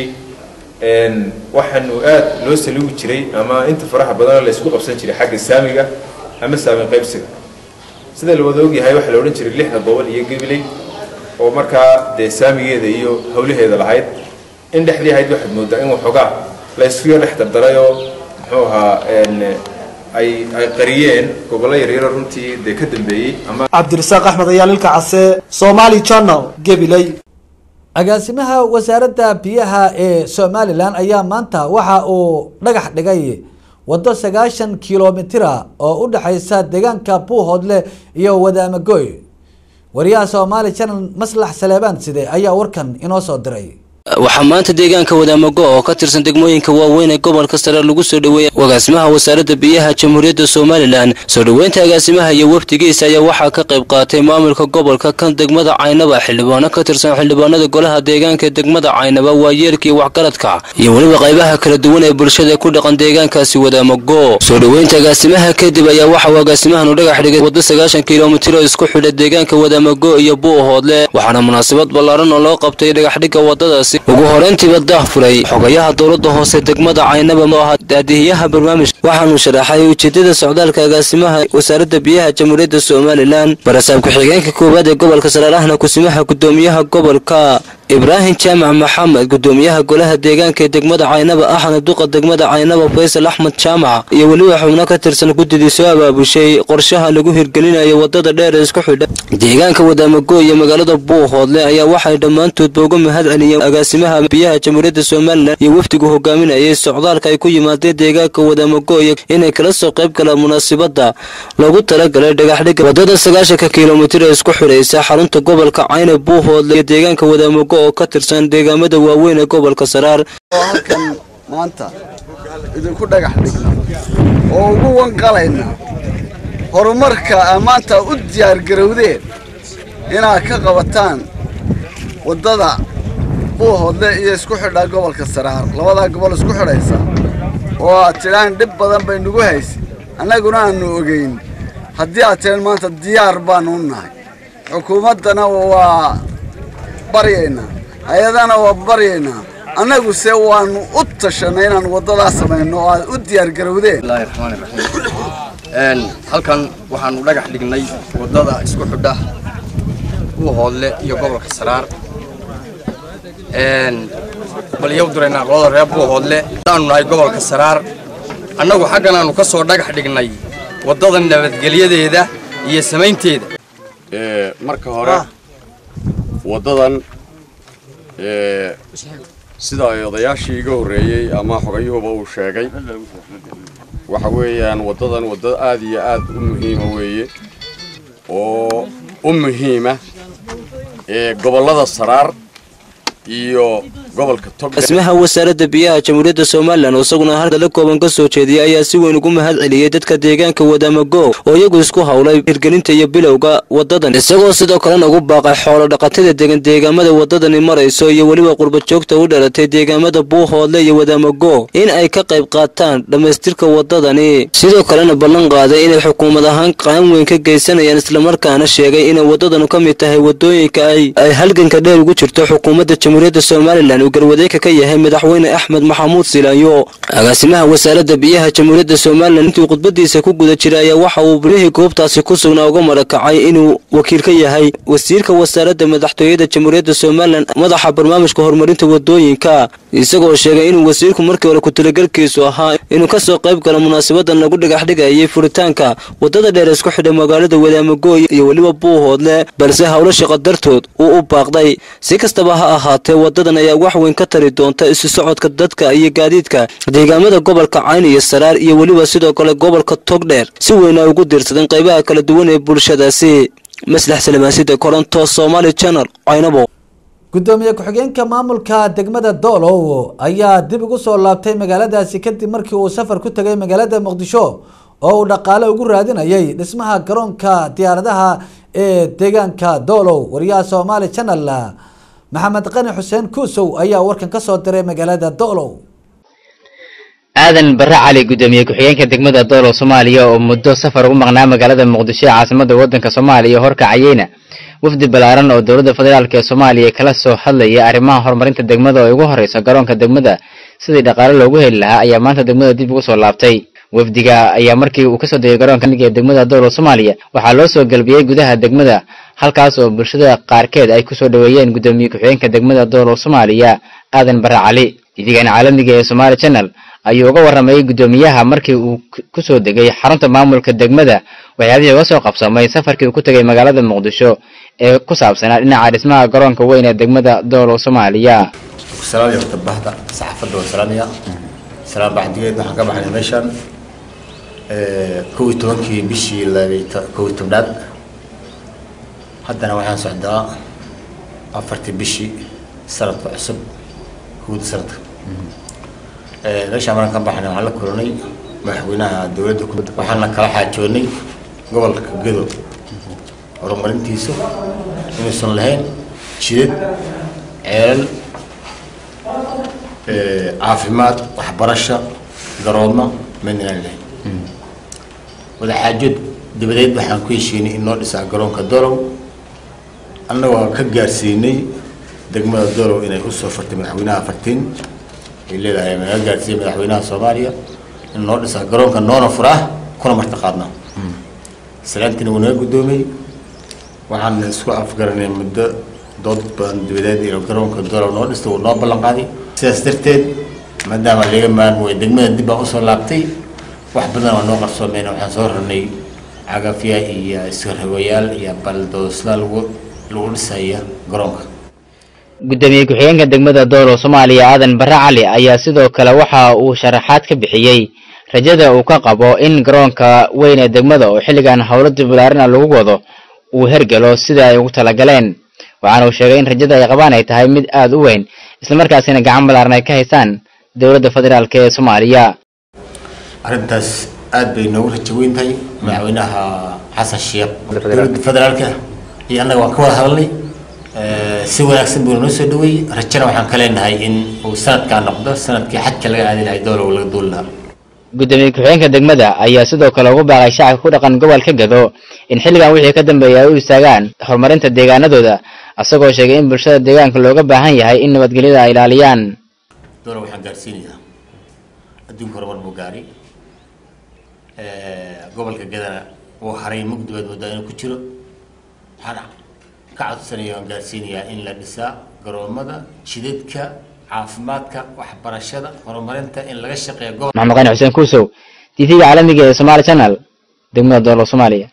een waxaan aad loo saligu jiray ama inta faraha badan la isku qabsan jiray xagga saamiga ama saami qaybsiga sida la wada ogyahay waxa la oran jiray lixda gobol iyo Gabiley oo markaa de saamigeeda iyo hawlaheeda lahayd in dhexdii ahayd waxa moodaa in waxoogaa la isku yar dardarayo muxuu ahaa een ay ay qariyeen gobolada yaryar runtii de ka dambeeyay ama Cabdirasaaq Axmed ayaa lilka case Somali Channel Gabiley agaasimaha wasaaradda biyaha ee Soomaaliland ayaa maanta waxa uu dhagax dhigay wado sagaashan kiiloomitir oo u dhaxaysa deegaanka Buuhoodle iyo Wadaamagoy wariyaha Somali Channel Maslax Saleebaan side ayaa warkan inoo soo diray waxaa maanta deegaanka Wadaamago oo ka tirsan degmooyinka waaweyn ee gobolka sare lagu soo dhaweeyay agaasimaha wasaaradda biyaha Jamhuuriyadda Soomaaliland soo dhaweynta agaasimaha iyo wafdigiisa ayaa waxaa ka qayb qaatay maamulka gobolka kan degmada Caynaba xildhibaano ka tirsan xildhibaanada golaha deegaanka degmada Caynaba waayeelkii waxgaradka iyo waliba qaybaha kala duwan ee bulshada ku dhaqan deegaankaasi Wadaamago soo dhaweynta agaasimaha kadib ayaa waxa agaasimahan u dhagax dhigay wado sagaashan kiiloomitir oo isku xidha deegaanka Wadaamago iyo Buuhoodle waxaana munaasabad ballaaran oo loo qabtay dhagax dhigga wadadaasi ugu horeyntii dah furay xogayaha dawladda hoose degmada Caynaba ma aha daadiyaha barnaamij waxaanu sharaxay ujeedada socdaalka agaasimaha wasaaradda biyaha Jamhuuriyadda Soomaaliland barasaabka xigeenka koowaad ee gobolka Saraarahna kusimaha gudoomiyaha gobolka Ibrahim Jaamac Maxamed gudoomiyaha golaha deegaanka ee degmada Caynaba ahna duqa degmada Caynaba Faysal Axmed Jaamac iyo waliba xubno ka tirsan guddiga soo abaabushay qorshaha lagu hirgelinayo wadada dheer ee isku xidha deegaanka Wadaamago iyo magaalada Buuhoodle ayaa waxay dhamaantood uga mahad celiyeen agaasimaha biyaha Jamhuuriyadda Soomaaliland iyo wafdigu hogaaminayay socdaalka ay ku yimaadeen deegaanka Wadaamago inay kala soo qayb galaan munaasabada lagu talagalay dhagax dhigga wadada sagaashan kiiloomitir ee isku xidhaysa xarunta gobolka Caynaba Buuhoodle iyo deegaanka Wadaamago oo ka tirsan deegaamada waaweyn ee gobolka Saraar halkan maanta idinku dhagax dhigna oo ugu wanqalayna horumarka maanta u diyaar garowdeen inaad ka qabataan waddada buuhoodle iyo isku xidhaa gobolka saraar labadaa gobol isku xidhaysa oo aad tidhaan dhib badan bay nagu haysay annaguna aanu ogeyn haddii aad tidhaan maanta diyaar baanu u nahay xukuumaddana waa baryaynaa hay-adana waa baryaynaa annagu se waanu u tashanay inaan waddadaa samayno oo aad u diyaargarowdeen bismillaahi raxmaani raxiim halkan waxaanu dhagax dhignay waddada isku xidha buuhoodle iyo gobolka saraar bal iyow duraynaa qolada reer buuhoodle aanu nahay gobolka saraar annagu xaggan aanu ka soo dhagax dhignay waddada nabadgelyadeeda iyo samaynteeda marka hore waddadan sida ay odayaashii iga horreeyey ama xogayuhuba uu sheegay waxa weeyaan waddadan wadda aad iyo aad u muhiima weeye oo u muhiima gobollada saraar iyo gobolka Togdheer. Asmaha wasaaradda biyaha Jamhuuriyadda Soomaaliland oo isaguna halka kooban ka soo jeediyay ayaa si weyn ugu mahad celiyay dadka deegaanka Wadamago oo iyagu isku hawlay hirgelinta iyo bilowga wadadan isagoo sidoo kale ugu baaqay xoolo dhaqatada deegaan deegaamada wadadani marayso iyo waliba qurba joogta u dhalatay deegaamada Buuhoodle iyo Wadamago in ay ka qayb qaataan dhameystirka wadadani sidoo kalena ballan qaaday in xukuumad ahaan qaan weyn ka geysanayaan isla markaana sheegay in wadadan ka mid tahay wadooyinka ay ay halganka dheer ugu jirto xukuumadda Jamhuuriyadda Soomaaliland uu garwadeeka ka yahay madaxweyne Axmed Maxamuud Silaayo agaasimaha wasaaradda biyaha Jamhuuriyadda Soomaaliland intuu khudbadiisa ku guda jiray waxa uu barihi goobtaasi ku sugnaa uga marakacay inuu wakiil ka yahay wasiirka wasaaradda madaxtooyada Jamhuuriyadda Soomaaliland madaxa barnaamijka horumarinta wadooyinka isagoo sheegay inuu wasiirku markii hore ku talagalkiisu ahaa inuu ka soo qayb galo munaasabadan lagu dhagax dhigayay furitaanka wadada dheer isku xidha magaalada Wadamago iyo waliba Buuhoodle balse hawlo shaqo dartood uu u baaqday si kastaba ha ahaatee wadadan ayaa wax weyn ka tari doonta isu socodka dadka iyo gaadiidka deegaamada gobolka Cayn iyo Saraar iyo waliba sidoo kale gobolka Togdheer si weyn ay ugu dirsadeen qaybaha kala duwan ee bulshadaasi maslax salamaasida Koronto Somali Channel Caynabo gudoomiye ku-xigeenka maamulka degmada Doolow ayaa dib ugu soo laabtay magaaladaasi kadib markii uu safar ku tagay magaalada Muqdisho oo uu dhaqaale ugu raadinayay dhismaha garoonka diyaaradaha ee deegaanka Doolow wariyaha Somali Channel maxamed qani xuseen kuusow ayaa warkan ka soo diray magaalada Doolow aadan barre cali gudoomiye ku-xigeenka degmada Doolow Soomaaliya oo muddo safar ugu maqnaa magaalada Muqdisho caasimada wadanka Soomaaliya horkacayayna wafdi balaaran oo dowladda federaalka ee Soomaaliya kala soo hadlaya arrimaha horumarinta degmada oo ugu horeysa garoonka degmada sidii dhaqaale loogu heli lahaa ayaa maanta degmada dib ugu soo laabtay wafdiga ayaa markii uu ka soo degay garoonka ee degmada Doolow Soomaaliya waxaa loo soo galbiyay gudaha degmada halkaas oo bulshada qaarkeed ay ku soo dhaweeyeen gudoomiye ku-xigeenka degmada Doolow Soomaaliya aadan barre cali idigan caalamiga ee Somali Channel ayuu uga warramay gudoomiyaha markii uu ku soo degay xarunta maamulka degmada waxyaabihii uga soo qabsamay safarkii uu ku tagay magaalada Muqdisho ee ku saabsanaa dhinaca dhismaha garoonka weyn ee degmada Doolow Soomaaliya salaam iyo tabahda saxaafadda Soomaaliya salaam baxdigeed waxa ka baxay meeshan ee kow iyo tobankii bishii labaatan kow iyo tobnaad haddana waxaan socdaa afartii bishii sanadka cusub guud sanadka ee meesha markaan ka baxnay waxaan la kulanay madaxweynaha dowladda waxaana kala xaajoonay gobolka Gedo horumarintiisa inuusan lahayn jidad ceelal ee caafimaad waxbarasho garoomo manaan lahayn wada xaajood dibadeed waxaan ku heshiinay in loo dhisaa garoonka Doolow annagoo ka gaarsiinay degmada Doolow inay u soo fartay madaxweynaha fartiin ay leedahay ma gaarsiinay madaxweynaha Soomaaliya in loo dhisaa garoonka noona furaa kuna martaqaadna salaantina uu naga gudoomay waxaan isku afgaranay muddo dood badan dibadeed iyo garoonka Doolow noo dhistay oo noo ballan qaaday sidaas darteed maadaama laga maarmay degmada dib u soo laabtay wax badan oo noo qarsoomeen waxaan soo rarnay cagafiya iyo iskarhawayaal iyo baldoosla lagu lagu dhisaya garoonka gudoomiye ku-xigeenka degmada Doolow Soomaaliya aadan barre cali ayaa sidoo kale waxa uu sharaxaad ka bixiyay rajada uu ka qabo in garoonka weyn ee degmada oo xilligan hawlada balaaran lagu wado uu hergalo sida ay ugu talagaleen waxaana uu sheegay in rajada ay qabaan ay tahay mid aad u weyn isla markaasina gacan balaaran ay ka haystaan dowladda federaalka ee Soomaaliya arrintaas aad bay noogu rajo weyn tahay madaxweynaha xasan sheekh dowladda federaalka iyo annaga waan ka wada hadalnay ee si wanaagsan buu noo soo dhaway rajana waxaan ka leenahay in uu sanadka noqdo sanadkii xajka laga aadi lahay doolow laga duul lahaa gudoomiye ku-xigeenka degmada ayaa sidoo kale ugu baaqay shacabka ku dhaqan gobolka Gado in xilligan wixii ka dambeeyay ay u istaagaan horumarinta deegaanadooda asagoo sheegay in bulshada deegaanka looga baahan yahay in nabadgelyada ay ilaaliyaan doolow waxaan gaarsiinayaa adduunka horumar buu gaaray ee gobolka Gadana oo haray mugdigeed wadada inuu ku jiro waxaan ka codsanayaa aan gaarsiinayaa in la dhisaa garoomada jidadka caafimaadka waxbarashada horumarinta in laga shaqeeyo gobolka maxamed qani xuseen kuusow T V-ga caalamiga ee Somali Channel degmada Doolow Soomaaliya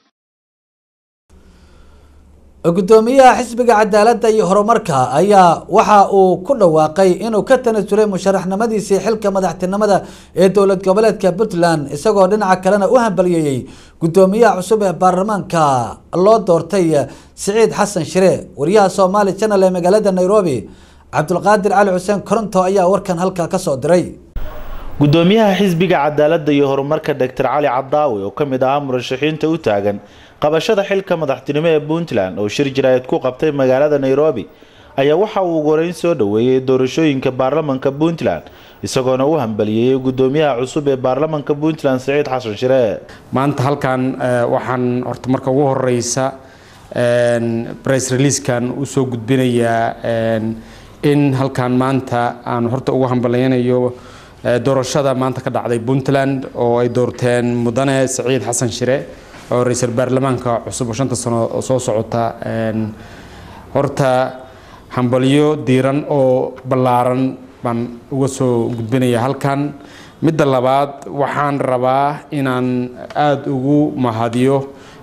gudoomiyaha xisbiga cadaaladda iyo horumarka ayaa waxa uu ku dhawaaqay inuu ka tanasulay musharaxnimadiisii xilka madaxtinimada ee dowlad goboleedka Puntland isagoo dhinaca kalena u hambalyeeyay gudoomiyaha cusub ee baarlamaanka loo doortay Saciid Xasan Shire wariyaha Somali Channel ee magaalada Nairobi Cabdulqaadir Cali Xuseen Koronto ayaa warkan halka ka soo diray gudoomiyaha xisbiga cadaaladda iyo horumarka Doctor Cali Cadaawi oo kamid ah murashaxiinta u taagan qabashada xilka madaxtinimo ee Puntland oo shir jiraayad ku qabtay magaalada Nairobi ayaa waxa uu goreyn soo dhaweeyay doorashooyinka baarlamaanka Puntland isagoona u hambalyeeyay gudoomiyaha cusub ee baarlamaanka Puntland Saciid Xasan Shire maanta halkan waxaan horta marka ugu horeysa een press release kan u soo gudbinayaa een in halkan maanta aan horta ugu hambalyeeyo doorashada maanta ka dhacday Puntland oo ay doorteen mudane Saciid Xasan Shire oo ra'iisul baarlamaanka cusub oo shanta sano oo soo socota een horta hambalyo diiran oo ballaaran baan uga soo gudbinayaa halkan midda labaad waxaan rabaa inaan aad ugu mahadiyo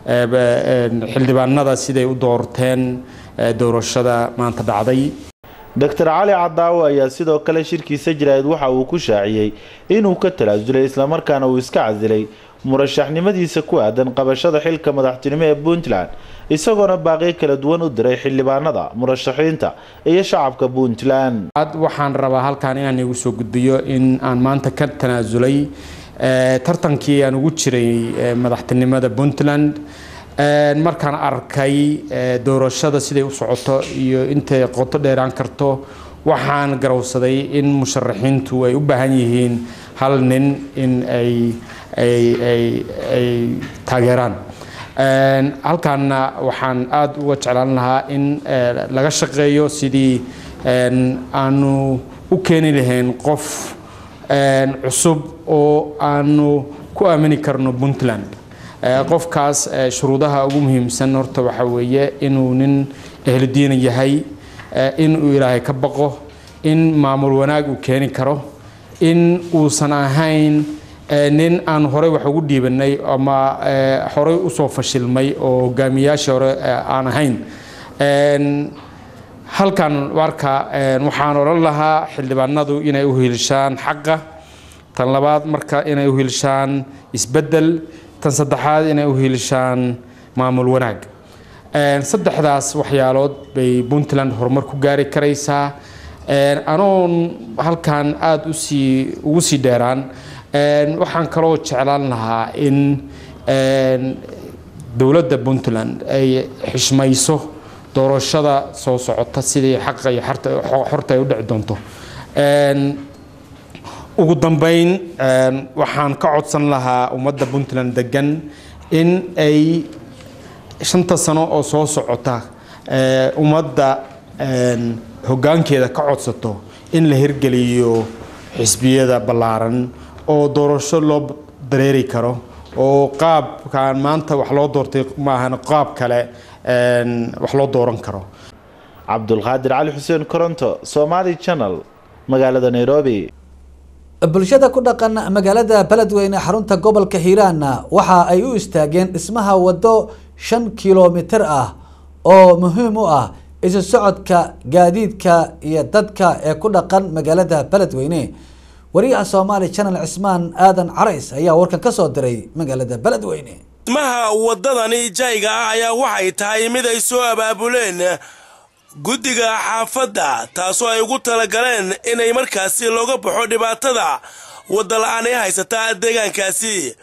xildhibaanada siday u doorteen doorashada maanta dhacday Doctor Cali Cadaawi ayaa sidoo kale shirkiisa jiraayad waxa uu ku shaaciyay inuu ka talaasulay isla markaana uu iska casilay murashaxnimadiisa ku aadan qabashada xilka madaxtinimo ee Puntland isagoona baaqi kala duwan u diray xildhibaanada murashaxiinta iyo shacabka Puntland waxaan rabaa halkan inaan igu soo gudbiyo in aan maanta ka tanaasulay tartankii aan ugu jiray madaxtinimada Puntland markaan arkay doorashada siday u socoto iyo intay qoto dheeraan karto waxaan garowsaday in musharaxiintu ay u baahan yihiin hal nin in ay ay ay ay taageeraan halkaana waxaan aad uga jeclaan lahaa in laga shaqeeyo sidii aanu u keeni lahayn qof cusub oo aanu ku aamini karno Puntland qofkaas shuruudaha ugu muhiimsan horta waxa weeye inuu nin ehludiin yahay in uu Ilaahay ka baqo in maamul wanaag uu keeni karo in uusan ahayn nin aan hore wax ugu dhiibanay ama hore u soo fashilmay oo hogaamiyaasha hore aan ahayn halkan warka waxaan oran lahaa xildhibaanadu inay u hiilishaan xaqa tan labaad marka inay u hiilishaan isbedel tan saddexaad inay u hiilishaan maamul wanaag saddexdaas waxyaalood bay Puntland horumar ku gaari karaysaa anoon halkan aad u sii ugu sii dheeraan waxaan kaloo jeclaan lahaa in dowladda Puntland ay xishmayso doorashada soo socota sidii xaq iyo xorta ay u dhici doonto ugu dambeyn waxaan ka codsan lahaa ummadda Puntland degan in ay shanta sano oo soo socota ummadda hoggaankeeda ka codsato in la hirgeliyo xisbiyada ballaaran oo doorasho loo dareeri karo oo qaabkan maanta wax loo doortay ma ahan qaab kale wax loo dooran karo Cabdulqaadir Cali Xuseen Koronto Somali Channel magaalada Nairobi bulshada ku dhaqan magaalada Beledweyne xarunta gobolka Hiiraan waxa ay u istaageen dhismaha wado shan kiiloomitir ah oo muhiim u ah isu socodka gaadiidka iyo dadka ee ku dhaqan magaalada Beledweyne wariyaha Somali Channel Cismaan Aadan Carays ayaa warkan ka soo diray magaalada Beledweyne dhismaha wadadani jayga ah ayaa waxay tahay mid ay soo abaabuleen guddiga xaafadda taasoo ay ugu talagaleen inay markaasi looga baxo dhibaatada wada la'aan ee haysata deegaankaasi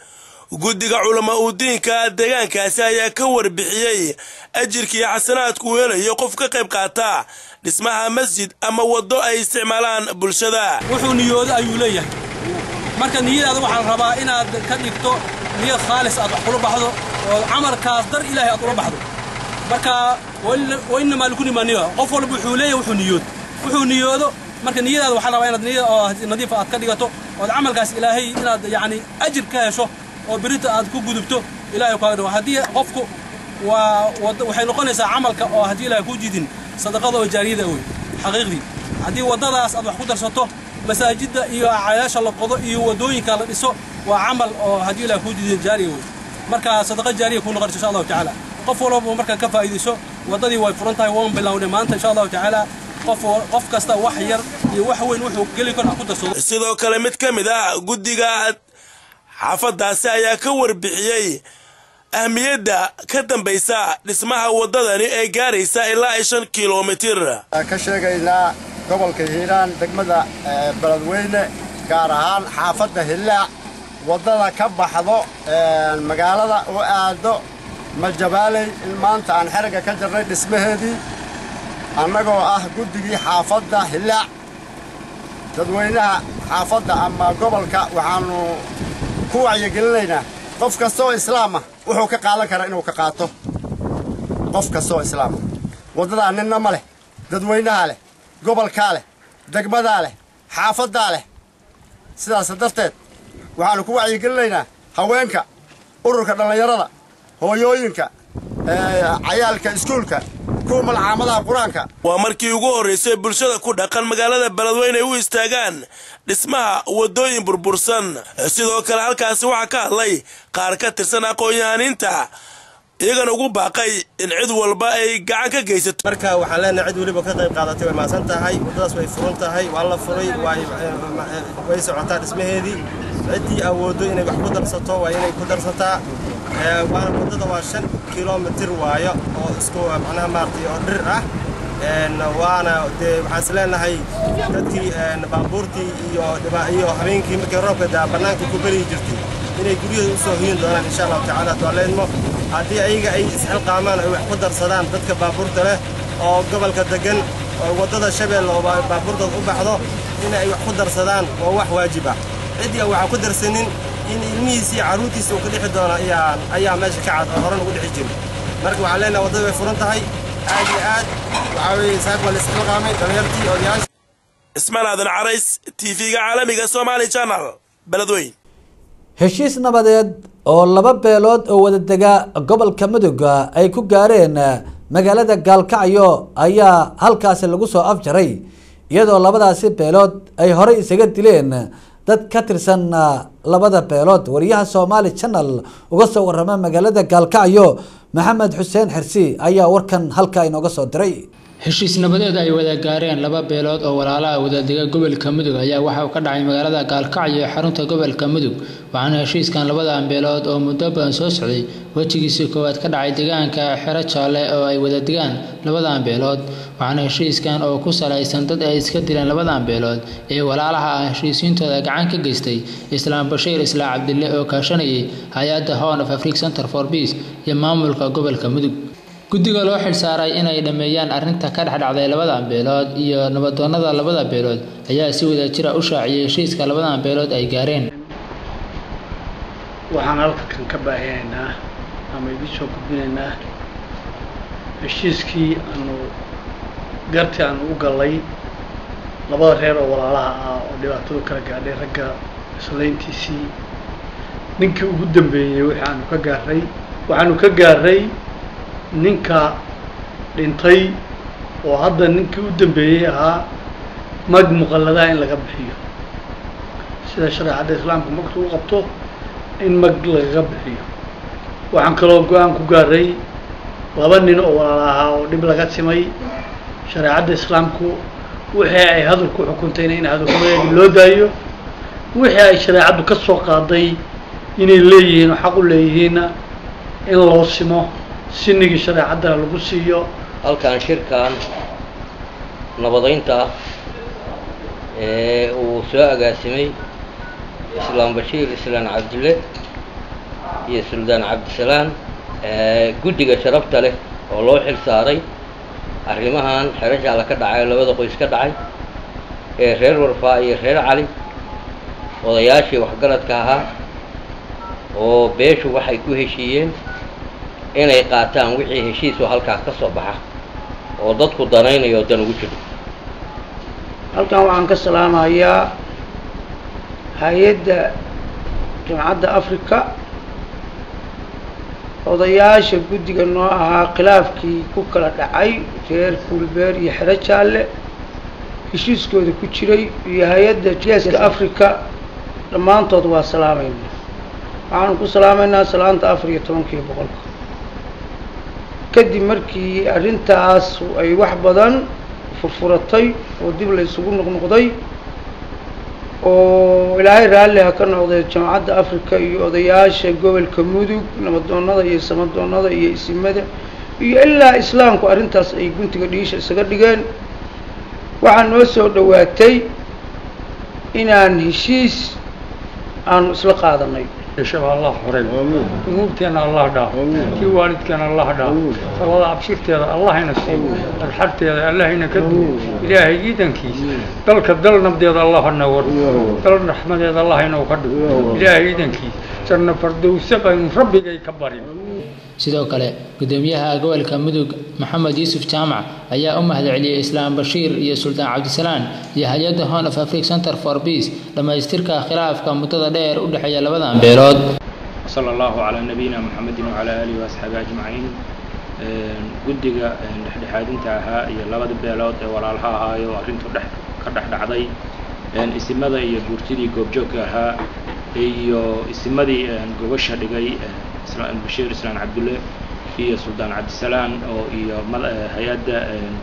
guddiga culamaa u diinka deegaankaasi ayaa ka warbixiyey ajirkii xasanaadku helayo qof ka qayb qaata dhismaha masjid ama wado ay isticmaalaan bulshada. wuxuu niyoodo ayuu leeyahay marka niyadaada waxaan rabaa inaad ka dhigto niyad khaalis aad kula baxdo oo amarkaas dar ilaahay aad ula baxdo marka wayna maalikuni maniyo qof walba wuxuu leeyahay wuxuu niyood wuxuu niyoodo marka niyadaada waxaan rabaa inaad niyad oo nadiif aad ka dhigato oo amalkaas ilaahay inaad yaani ajir ka hesho oo birita aad ku gudubto ilaahay ku hadho hadii qofku waa waxay noqonaysaa amalka oo hadii ilaahay ku jidin sadaqada oo jaariyada weey xaqiiqdi hadii wadadaas aad wax ku darsato masaajida iyo cayaasha la qodo iyo wadooyinka la dhiso waa amal oo hadii ilaahay ku jidin jaariyo weey marka sadaqa jaariya ku noqon insha Allah ta'ala qof walba marka ka faa'iideyso wadadii way furan tahay waan bilawnay maanta insha Allah ta'ala qof qof kasta wax yar iyo wax weyn wuxuu gali karo ku darsado. sidoo kale mid kamid ah guddiga xaafadaasi ayaa ka warbixiyey ahmiyadda ka dambaysa dhismaha wadadani ee gaaraysa ilaa shan kiiloomitir. ka sheegaynaa gobolka Hiiraan degmada Beledweyne gaar ahaan xaafadda Hillaac wadada ka baxdo magaalada oo aado Majabaaley in maanta aan xiriga ka jarnay dhismaheedii annagoo ah guddigii xaafadda Hillaac dadweynaha xaafadda ama gobolka waxaanu ku wacyigelinaynaa qof kastoo islaam ah wuxuu ka qaadan karaa inuu ka qaato qof kastoo islaam ah wadada ninna ma leh dadweynaha leh gobolka leh degmada leh xaafadda leh sidaas darteed waxaanu ku wacyigelinaynaa haweenka ururka dhalinyarada hooyooyinka cayaalka iskuulka kuwa malcaamadaha quraanka. waa markii ugu horeysay bulshada ku dhaqan magaalada Beledweyne u istaagaan dhismaha wadooyin burbursan. sidoo kale halkaasi waxa ka hadlay qaar ka tirsan aqoon-yahaniinta iyagana ugu baaqay in cid walba ay gacan ka geysato. marka waxaan leenahay cid waliba ka qayb qaadatay way maasan tahay wadadaas way furan tahay waa la furay way way socotaa dhismaheedii cidii awoodo inay wax ku darsato waa inay ku darsataa waana wadada waa shan kiiloomitir waayo oo isku macnaha maartay oo dhir ah een waana waxaan isleenahay dadkii baabuurtii iyo iyo habeenkii markii roobka daa banaanka ku bari jirtay inay guriyada u soo hiin doonaan insha Allah ta'ala dooleenmo haddii ayaga ay isxilqaamaan ay wax ku darsadaan dadka baabuurta leh oo gobolka degan oo wadada Shabeelle oo baabuurta u baxdo inay wax ku darsadaan oo wax waajib ah cidii waxa ku darsanin in ilmihiisa caruurtiisa uu ka dhixi doono ayaa ayaa meesha ka cad oo horan ugu dhixi jiray marka waxaan leenahay wadada way furan tahay aad iyo aad waxa weeye saaq wala isxilqaamay dhalinyartii odayaasha. Ismaan Aadan Carays T V-ga caalamiga Somali Channel Beledweyne. heshiis nabadeed oo laba beelood oo wada dega gobolka Mudug ay ku gaareen magaalada Gaalkacyo ayaa halkaas lagu soo afjaray iyadoo labadaasi beelood ay hore isaga dileen dad ka tirsan labada beelood. wariyaha Somali Channel uga soo warama magaalada Gaalkacyo Maxamed Xuseen Xirsi ayaa warkan halka inooga soo diray. heshiis nabadeed ay wada gaareen laba beelood oo walaalaha wada dega gobolka Mudug ayaa waxa uu ka dhacay magaalada Gaalkacyo ee xarunta gobolka Mudug waxaana heshiiskan labadan beelood oo muddo badan soo socday wajigiisa koowaad ka dhacay deegaanka Xero Jaale oo ay wada degaan labadan beelood waxaana heshiiskan oo ku saleysan dad ay iska dileen labadan beelood ee walaalaha ah heshiisiintooda gacan ka geystay Islaam Bashiir Islaam Cabdille oo kaashanayay hay'adda Horn of Africa Center for Peace iyo maamulka gobolka Mudug. guddiga loo xilsaaray inay dhameeyaan arrinta ka dhaxdhacday labadan beelood iyo nabadoonnada labada beelood ayaa si wada jira u shaaciyay heshiiska labadan beelood ay gaareen. waxaan halkan ka baahiyaynaa ama idin soo gudbinaynaa heshiiskii aanu gartii aanu u galay labada reer oo walaalaha ah oo dhibaatadu kala gaadhay ragga islayntiisii ninkii ugu dambeeyey waxaanu ka gaaray waxaanu ka gaaray ninka dhintay oo hadda ninkii u dambeeyey ahaa mag muqalladaha in laga bixiyo sida shariicada islaamka magtu u qabto in mag laga bixiyo. waxaan kaloo go-aan ku gaaray laba nin oo walaal ahaa oo dhib laga timay shariicada islaamku wixii ay hadal ku xukuntayna in hadalkooda loo daayo wixii ay shariicadu ka soo qaaday inay leeyihiin xaq u leeyihiin in loo simo sinigii shariicada lagu siiyo. halkaan shirkan nabadeynta ee uu soo agaasimay Islaam Bashiir Islaam Cabdille iyo suldaan cabdisalaan guddiga sharafta leh oo loo xil saaray arrimahan xero jaala ka dhacay labada qoys ka dhacay ee reer warfaa iyo reer cali odayaashii waxgaradka ahaa oo beeshu waxay ku heshiiyeen inay qaataan wixii heshiis oo halkaas ka soo baxa oo dadku danaynayo dan ugu jiro halkan waxaan ka salaamayaa hay-adda jamcadda afrika odayaasha guddiga noo ahaa khilaafkii ku kala dhacay reer kuulbeer iyo xero jaalle heshiiskooda ku jiray iyo hay-adda geeska afrika dhammaantood waa salaamaynaa waxaanu ku salaamaynaa salaanta afar iyo tobankii boqolka kadib markii arrintaas ay wax badan furfuratay oo dib la isugu noqnoqday oo ilaahay raalli ha ka noqday jamcadda afrika iyo odayaasha gobolka mudug nabadoonnada iyo samadoonnada iyo isimada iyo ilaa islaamku arrintaas ay guntiga dhiisha isaga dhigeen waxaa noo soo dhowaatay inaan heshiis aanu isla qaadanay شباب الله حريم ذنوبتنا الله داف كي والدكنا الله داف فالله أبشرت هذا الله ينسي الحرت هذا الله ينكدو إلهي جدا كيس دلك الدل نبدي هذا الله النور دل رحمة هذا الله ينوكدو إلهي جدا كيس سرنا فردو سبع من ربي جاي كبارين sidoo kale gudoomiyaha gobolka mudug maxamed yuusuf jaamac ayaa u mahadceliyay islaam bashiir iyo suldaan cabdisalaan iyo hay'adda Horn of Africa Center for Peace dhamaystirka khilaafka muddada dheer u dhaxeeya labadan beelood sallallahu ala nabiyina muhammadin wa ala alihi wa ashabihi ajma'in guddiga dhexdhexaadinta ahaa iyo labada beelood ee walaalha ahaayo arrintu dhex ka dhex dhacday isimada iyo guurtidii goobjoogka ahaa iyo isimadii gobasha dhigay إسلام بشير إسلام عبد الله هي سلطان عبد السلام أو هي هيئة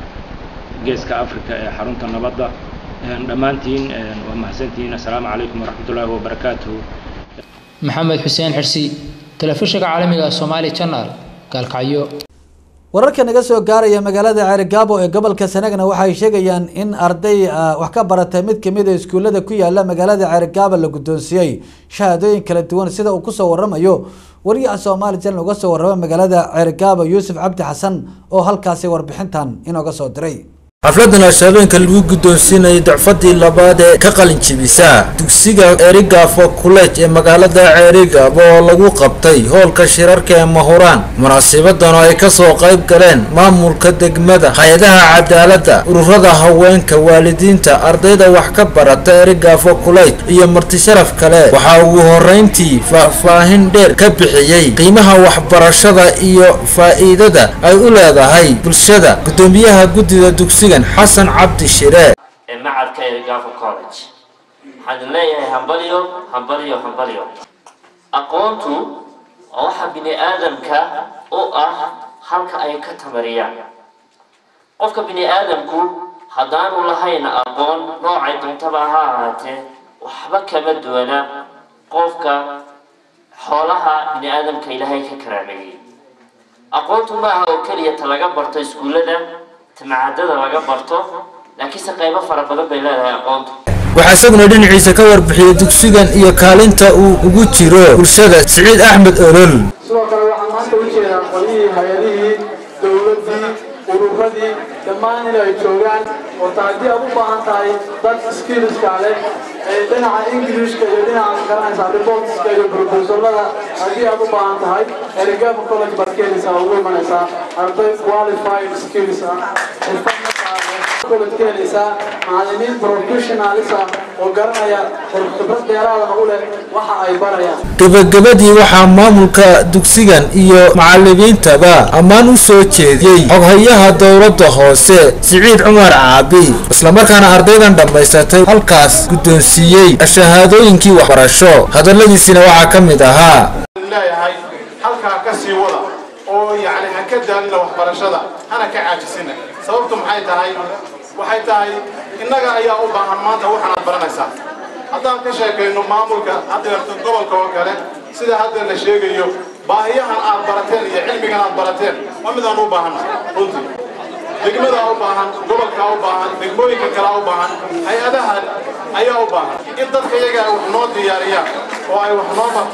جيسك أفريقيا حرونت النبضة دمانتين ومحسنتين السلام عليكم ورحمة الله وبركاته محمد حسين حرسي تلفزيون عالمي الصومالي channel قال كعيو wararka naga soo gaaraya magaalada Ceergaabo ee gobolka Sanaagna waxay sheegayaan in arday wax ka baratay mid kamid ah iskuulada ku yaala magaalada Ceergaabo la gudoonsiyay shahaadooyin kala duwan sida uu ku soo waramayo wariyaha Soomaali channel uga soo warama magaalada Ceergaabo Yuusuf Cabdi Xasan oo halkaas warbixintan inooga soo diray xafladana shaabeenka lagu guddoonsiinay dacfadii labaad ee ka qalin jibisa dugsiga Ceergaabo College ee magaalada Ceergaabo oo lagu qabtay hoolka shirarka ee Mahuraan munaasabadana ay ka soo qayb galeen maamulka degmada hay'adaha cadaaladda ururada haweenka waalidiinta ardayda wax ka barata Ceergaabo College iyo marti sharaf kale waxa ugu horeyntii faahfaahin dheer ka bixiyay qiimaha waxbarashada iyo faa'iidada ay u leedahay bulshada gudoomiyaha guddiga dugsiga حسن عبد الشراء معهد Ceergaabo College waxaan leeyahay hambaliyo hambaliyo hambaliyo aqoontu waxa bini aadamka oo ah halka ay ka tamariyaan qofka bini aadamku hadaan u lahayn aqoon noocay doontaba ha ahaatee waxba kama duwana qofka xoolaha bini aadamka Ilaahay ka karaameeyay aqoontu ma aha oo kaliya talaga barto iskuulada تمعددة laga barto laakiin qaybo fara badan bay leedahay aqoontu waxa isaguna dhinaciisa ka warbixiyay dugsigan iyo kaalinta uu ugu jiro bulshada Saciid Axmed Olol sidoo kale waxaan maanta u jeedaa qolihii hay'adihii dawladii ururadii dhammaan inay joogaan oo taadi aad u baahan tahay dad skills kale ee dhinaca Ingiriiska iyo dhinaca garanaysa reportska iyo proposalada hadii aad u baahan tahay Ceergaabo College barkeelisa ugu imanaysaa arday qualified skills ah college keenaysa macallimiin professionals ah oo garanaya khibrad dheeraad ah u leh waxa ay barayaan gabagabadii waxaa maamulka dugsigan iyo macallimiintaba ammaan u soo jeediyay xoghayaha dowladda hoose Saciid Cumar Caabi isla markaana ardaydan dhamaysatay halkaas guddoonsiiyay shahaadooyinkii waxbarasho hadaladiisina waxaa ka mid ahaa leeyahay halkaa ka sii wada oo yani ha ka daalina waxbarashada hana ka caajisina sababtu maxay tahay waxay tahay innaga ayaa u baahan maanta waxaan aad baranaysaa haddaan ka sheekayno maamulka haddeerta gobolka oo kale sida hadda la sheegayo baahiyahan aad barateen iyo cilmigan aad barateen waa midaan u baahan runtii degmada u baahan gobolka u baahan degmooyinka kale u baahan hay-adahan ayaa u baahan in dadka iyaga wax noo diyaariyaan oo ay wax noo bartaan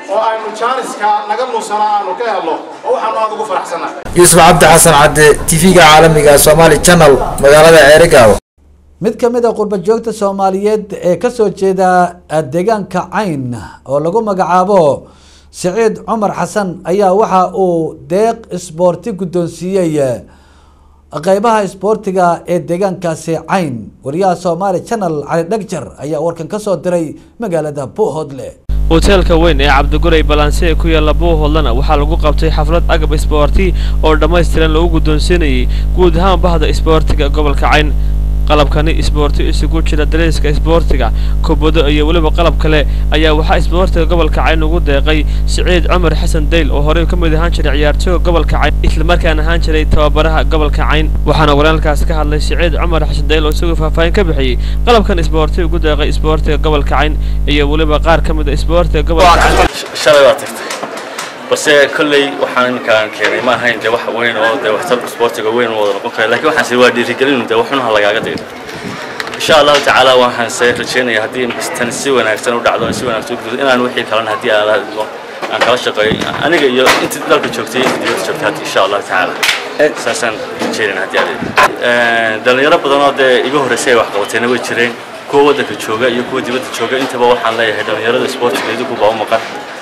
oo aynu jaaniska naga nuusana aanu ka helno oo waxaanu aad ugu faraxsanahay. Yuusuf Cabdi Xasan Cadde, T V-ga caalamiga Somali Channel, magaalada Ceerigaabo. mid ka mid ah qurba joogta Soomaaliyeed ee ka soo jeeda deegaanka Cayn oo lagu magacaabo Saciid Cumar Xasan ayaa waxa uu deeq isboorti guddoonsiiyay qaybaha isboortiga ee deegaankaasi Cayn. wariyaha Somali Channel Cali Dhagjar ayaa warkan ka soo diray magaalada Buuhoodle. hoteelka weyn ee Cabdiguray Balance ee ku yaala Buuhoodlana waxaa lagu qabtay xaflad agab isboorti oo dhammaystiran lagu guddoonsiinayay guud ahaan bahda isboortiga gobolka Cayn. qalabkani isboorti isugu jira dareeska isboortiga kubado iyo waliba qalab kale ayaa waxa isboortiga gobolka Cayn ugu deeqay Saciid Cumar Xasan Deyl oo hore ka mid ahaan jiray ciyaartooyga gobolka Cayn isla markaana ahaan jiray tababaraha gobolka Cayn. waxaana waraalkaas ka hadlay Saciid Cumar Xasan Deyl oo isagu faahfaahin ka bixiyay qalabkan isboorti ugu deeqay isboortiga gobolka Cayn iyo waliba qaar ka mid ah isboortiga gobolka Cayn. shalay waa tagtay bas kulley waxaan kaan keenay ma ahayn de wax weyn oo de waxtar isboortiga weyn oo wada noqon kara laakiin waxaan si waa dhiirigelin de waxuna lagaaga diido insha Allah ta'ala waxaan say rajeenayaa hadii tan si wanaagsan u dhacdo si wanaagsan u inaan wixii kale hadii aan aan kala shaqeeyo aniga iyo inta dalka joogtay iyo joogtay insha Allah ta'ala saasan jeerin hadii aan dhalinyaro badan oo de iga horeysay wax qabatayna way jireen kuwa wadanka jooga iyo kuwa dibadda jooga intaba waxaan leeyahay dhalinyarada isboortiga idigu baa u maqan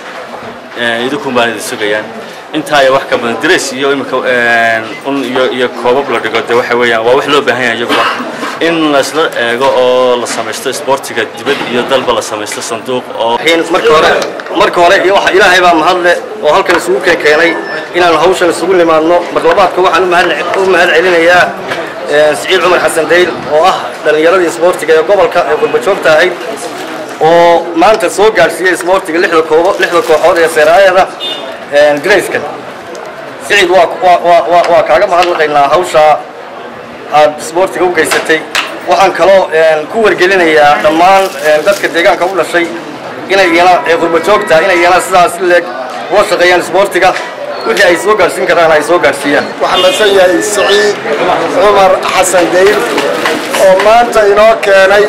idinku baan idin sugayaan inta ay wax ka badan dress iyo imika un iyo iyo koobab la dhigo de waxa weeyaan waa wax loo baahan yahay iyagu in la isla eego oo la sameesto isboortiga dibad iyo dalba la sameesto sanduuq oo marka hore marka hore iyo waxa Ilaahay baa mahadle oo halkan isugu keenay inaan hawshan isugu nimaadno mar labaadka waxaan u mahad celinayaa Saciid Cumar Xasan Deyl oo ah dhalinyarada isboortiga ee gobolka ee qurba joogta ahayd oo maanta soo gaarsiiyay isboortiga lixda kooxo lixda kooxood ee Saraayada ee Grayskan. Saciid waa waa waa kaaga mahadnaqaynaa hawsha aad isboortiga u geysatay. waxaan kaloo ku wargelinayaa dhammaan dadka deegaanka u dhashay inay iyana ee qurba joogta inay iyana sidaas leeg uga shaqeeyaan isboortiga wixii ay soo gaarsiin karaan ay soo gaarsiiyaan. waxaan la sayahay Saciid Cumar Xasan Deyl oo maanta inoo keenay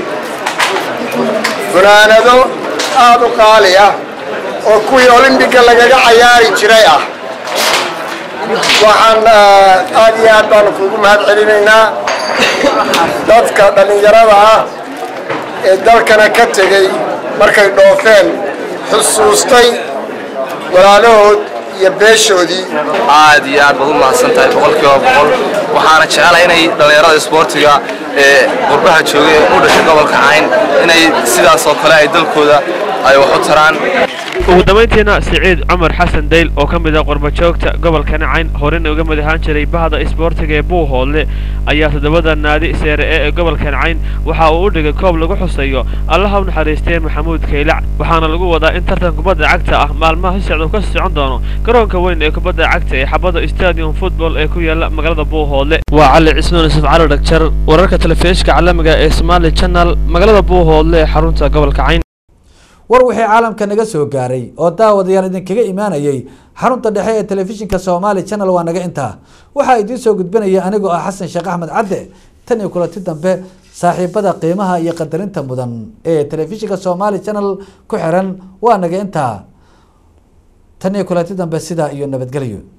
funaanado aad u qaali ah oo kuwii Olympiga lagaga ciyaari jiray ah. waxaan aad iyo aad baan kuugu mahad celinaynaa dadka dhalinyarada ah ee dalkana ka tegay markay dhoofeen xusuustay walaalahood iyo beeshoodii. aad iyo aad baad u mahadsantahay boqolkiiba boqol waxaana jecelahay inay dhalinyarada isboortiga ee qurbaha joogay u dhashay gobolka Cayn inay sidaas oo kale ay dalkooda ay wax u taraan. ugu dambeyntiina Saciid Cumar Xasan Deyl oo ka mid ah qurba joogta gobolka Cayn horena uga mid ahaan jiray bahda isboortiga ee Buuhoodle ayaa todobada naadi Seere ee gobolka Cayn waxa uu u dhigay koob lagu xusayo Allaha u naxariistay Maxamuud Kaylac waxaana lagu wadaa in tartan kubadda cagta ah maalmaha socdo ka socon doono garoonka weyn ee kubadda cagta ee xabada Stadium Football ee ku yaala magaalada Buuhoodle. waa Cali Cismaan Yusuf Cali Dhagjar wararka telefishinka caalamiga ee Somali Channel magaalada Buuhoodle ee xarunta gobolka Cayn. war wixii caalamka naga soo gaaray oo daawadayaan idinkaga imaanayay xarunta dhexe ee telefishinka Somali Channel waa naga intaa waxa idin soo gudbinaya anigoo ah Xasan Sheekh Axmed Cadde tan iyo kulanti dambe saaxiibada qiimaha iyo qadarinta mudan ee telefishinka Somali Channel ku xiran waa naga intaa tan iyo kulanti dambe sida iyo nabadgelyo.